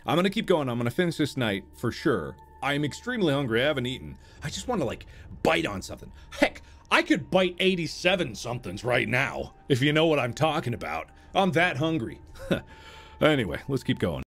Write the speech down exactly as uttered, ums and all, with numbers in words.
I'm gonna keep going. I'm gonna finish this night for sure. I'm extremely hungry. I haven't eaten. I just want to, like, bite on something. Heck, I could bite eighty-seven somethings right now, if you know what I'm talking about. I'm that hungry. Anyway, let's keep going.